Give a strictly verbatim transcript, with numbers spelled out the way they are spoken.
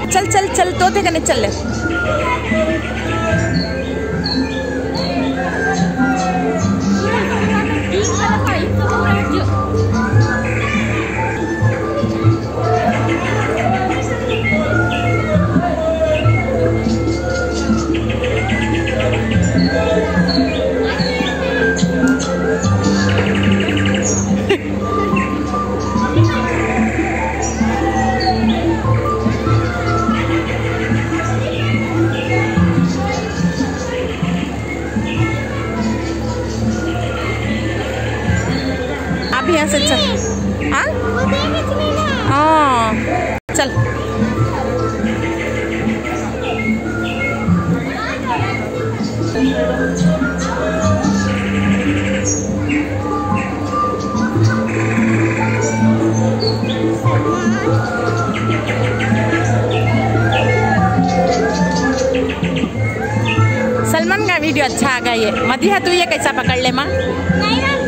चल चल चल तोते कने चल ले। अब यहाँ से चल। हाँ हाँ चल। सलमान का वीडियो अच्छा आ गया ये। मदिहा तू ये कैसा पकड़ ले माँ?